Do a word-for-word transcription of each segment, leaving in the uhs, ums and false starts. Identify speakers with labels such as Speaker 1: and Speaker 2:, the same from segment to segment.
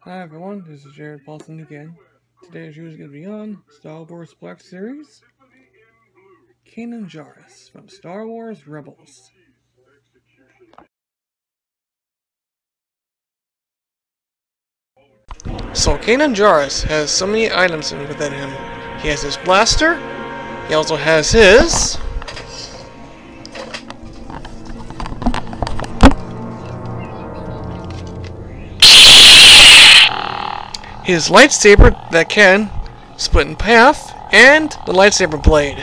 Speaker 1: Hi everyone, this is Jared Paulson again. Today's review is going to be on Star Wars Black Series, Kanan Jarrus from Star Wars Rebels. So Kanan Jarrus has so many items within him. He has his blaster, he also has his his lightsaber that can split in half, and the lightsaber blade.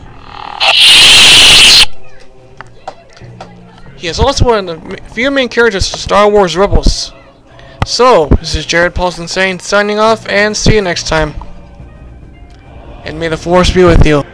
Speaker 1: He is also one of the few main characters of Star Wars Rebels. So, this is Jared Paulson saying, signing off, and see you next time. And may the Force be with you.